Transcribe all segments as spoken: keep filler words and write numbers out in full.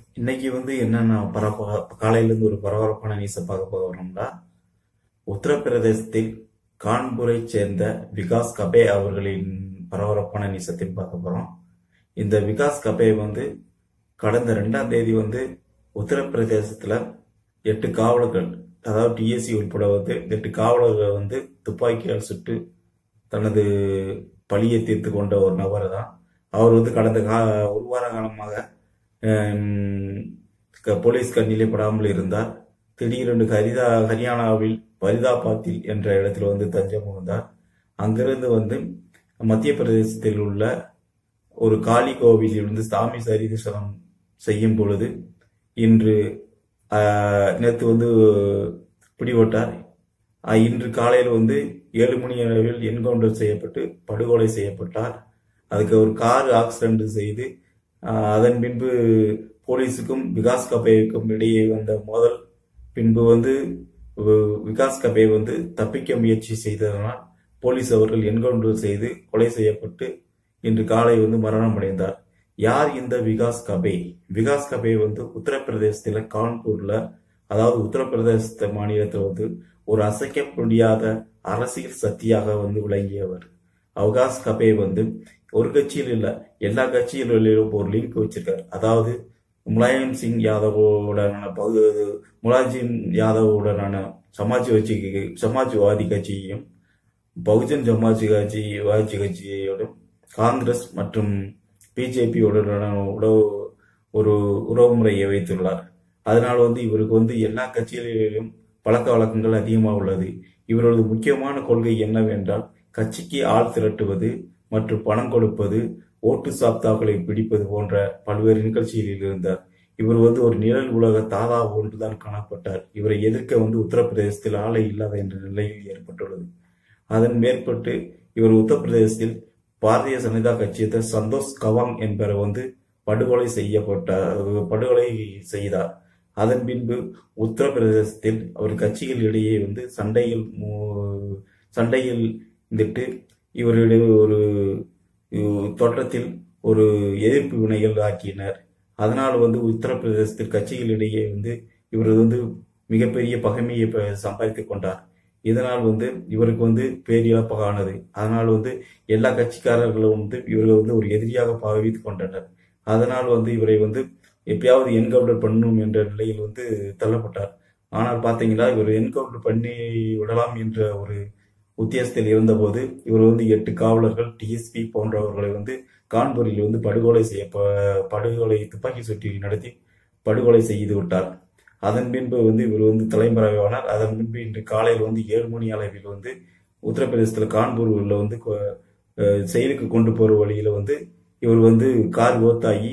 இன்னைக்கு வந்து என்னென்ன பரப காலையிலேருந்து ஒரு பரபரப்பான நியூஸை பார்க்க போகிறோம்னா, உத்தரப்பிரதேசத்தில் கான்பூரைச் சேர்ந்த விகாஸ் கபே அவர்களின் பரபரப்பான நியூஸத்தை பார்க்க போகிறோம். இந்த விகாஸ் கபே வந்து கடந்த ரெண்டாம் தேதி வந்து உத்தரப்பிரதேசத்தில் எட்டு காவலர்கள், அதாவது டிஎஸ்சி உட்பட வந்து எட்டு காவலர்கள் வந்து துப்பாக்கியால் சுட்டு தனது பழியை தீர்த்து கொண்ட ஒரு நபர் தான். அவர் வந்து கடந்த கா ஒரு வார காலமாக போலீஸ் கண்ணிலே படாமல் இருந்தார். திடீரென்று ஹரிதா ஹரியானாவில் பரிதாபாத்தில் என்ற இடத்துல வந்து தஞ்சம் புகுந்தார். அங்கிருந்து வந்து மத்திய பிரதேசத்தில் உள்ள ஒரு காளி கோவிலில் இருந்து சாமி சரிதர்சனம் செய்யும் பொழுது இன்று நேற்று வந்து பிடிபட்டார். இன்று காலையில் வந்து ஏழு மணி அளவில் என்கவுண்டர் செய்யப்பட்டு படுகொலை செய்யப்பட்டார். அதுக்கு ஒரு கார் ஆக்சிடென்ட் செய்து அதன் பின்பு போலீஸுக்கும் விகாஸ் கபேவுக்கும் இடையே வந்த மோதல் பின்பு வந்து விகாஸ் கபே வந்து தப்பிக்க முயற்சி செய்ததனால் போலீஸ் அவர்கள் என்கவுண்டர் செய்து கொலை செய்யப்பட்டு இன்று காலை வந்து மரணம் அடைந்தார். யார் இந்த விகாஸ் கபே? விகாஸ் கபே வந்து உத்தரப்பிரதேசத்துல கான்பூர்ல, அதாவது உத்தரப்பிரதேச மாநிலத்தில் வந்து ஒரு அசைக்க முடியாத அரசியல் சக்தியாக வந்து விளங்கியவர். விகாஸ் கபே வந்து ஒரு கட்சியில் இல்ல, எல்லா கட்சிகளிலும் ஒரு லிங்க் வச்சிருக்காரு. அதாவது முலாயம் சிங் யாதவுடனான பகு முலாயம் யாதவுடனான சமாஜ் கட்சி சமாஜ்வாதி கட்சியையும் பகுஜன் சமாஜ் கட்சி வாஜி கட்சியோடும் காங்கிரஸ் மற்றும் பிஜேபியுடனான உறவு ஒரு உறவு முறையை வைத்துள்ளார். அதனால வந்து இவருக்கு வந்து எல்லா கட்சிகளிலும் பழக்க வழக்கங்கள் அதிகமாக உள்ளது. இவரது முக்கியமான கொள்கை என்னவென்றால் கட்சிக்கு ஆள் திரட்டுவது மற்றும் பணம் கொடுப்பது, ஓட்டு சாப்தாக்களை பிடிப்பது போன்ற பல்வேறு நிகழ்ச்சிகளில் இருந்தார். இவர் வந்து ஒரு நிழல் உலக தாதா ஒன்றுதான் காணப்பட்டார். இவரை எதிர்க்க வந்து உத்தரப்பிரதேசத்தில் ஆளை இல்லாத என்ற நிலையில் ஏற்பட்டுள்ளது. அதன் மேற்பட்டு இவர் உத்தரப்பிரதேசத்தில் பாரதிய ஜனதா கட்சியை சந்தோஷ் கவாங் என்பவரை வந்து படுகொலை செய்யப்பட்டார் படுகொலை செய்தார். அதன் பின்பு உத்தரப்பிரதேசத்தில் அவர் கட்சிகள் இடையே வந்து சண்டையில் சண்டையில் இருந்துட்டு இவருடைய ஒரு தோற்றத்தில் ஒரு எதிர்ப்பு வினைகள் ஆக்கினர். அதனால் வந்து உத்தரப்பிரதேசத்தில் கட்சிகளிடையே வந்து இவர் வந்து மிகப்பெரிய பகைமையை சம்பாதித்துக் கொண்டார். இதனால் வந்து இவருக்கு வந்து பேரிழப்பாக ஆனது. அதனால் வந்து எல்லா கட்சிக்காரர்களும் வந்து இவரை வந்து ஒரு எதிரியாக பாவித்துக் கொண்டனர். அதனால் வந்து இவரை வந்து எப்பயாவது என்கவுண்டர் பண்ணணும் என்ற நிலையில் வந்து தள்ளப்பட்டார். ஆனால் பார்த்தீங்களா, இவர் என்கவுண்டர் பண்ணி விடலாம் என்ற ஒரு உத்தியோகத்தில் இருந்தபோது இவர் வந்து எட்டு காவலர்கள், டிஎஸ்பி போன்றவர்களை வந்து கான்பூரில் வந்து படுகொலை செய்ய படுகொலை துப்பாக்கி சூட்டி நடத்தி படுகொலை செய்து விட்டார். அதன் பின்பு வந்து இவர் வந்து தலைமறைவானார். அதன் பின்பு இன்று காலையில் வந்து ஏழு மணி அளவில் வந்து உத்தரப்பிரதேசத்தில் கான்பூர்ல வந்து செயலுக்கு கொண்டு போற வழியில வந்து இவர் வந்து கார் விபத்தாகி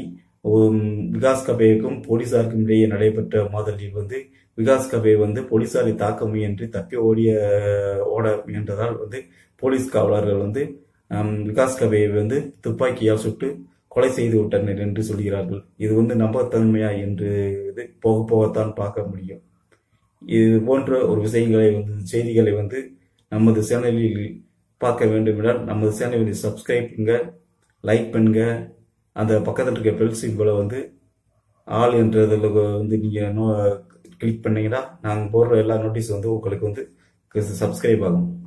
விகாஸ் கபேவுக்கும் போலீசாருக்கும் இடையே நடைபெற்ற மோதலில் வந்து விகாஸ் கபே வந்து போலீசாரை தாக்க முயன்று தப்பி ஓடிய ஓட முயன்றதால் வந்து போலீஸ் காவலர்கள் வந்து விகாஸ் கபேயை வந்து துப்பாக்கியால் சுட்டு கொலை செய்து விட்டனர் என்று சொல்கிறார்கள். இது வந்து நம்பத்தன்மையா என்று போக போகத்தான் பார்க்க முடியும். இது போன்ற ஒரு விஷயங்களை வந்து செய்திகளை வந்து நமது சேனலில் பார்க்க வேண்டும் என்றால் நமது சேனலில் சப்ஸ்கிரைப் பண்ணுங்க, லைக் பண்ணுங்க, அந்த பக்கத்தில் இருக்க பெல் சிம்பலை வந்து ஆல் என்றதில் வந்து நீங்கள் கிளிக் பண்ணீங்கன்னா நாங்கள் போடுற எல்லா நோட்டீஸ் வந்து உங்களுக்கு வந்து சப்ஸ்கிரைப் ஆகும்.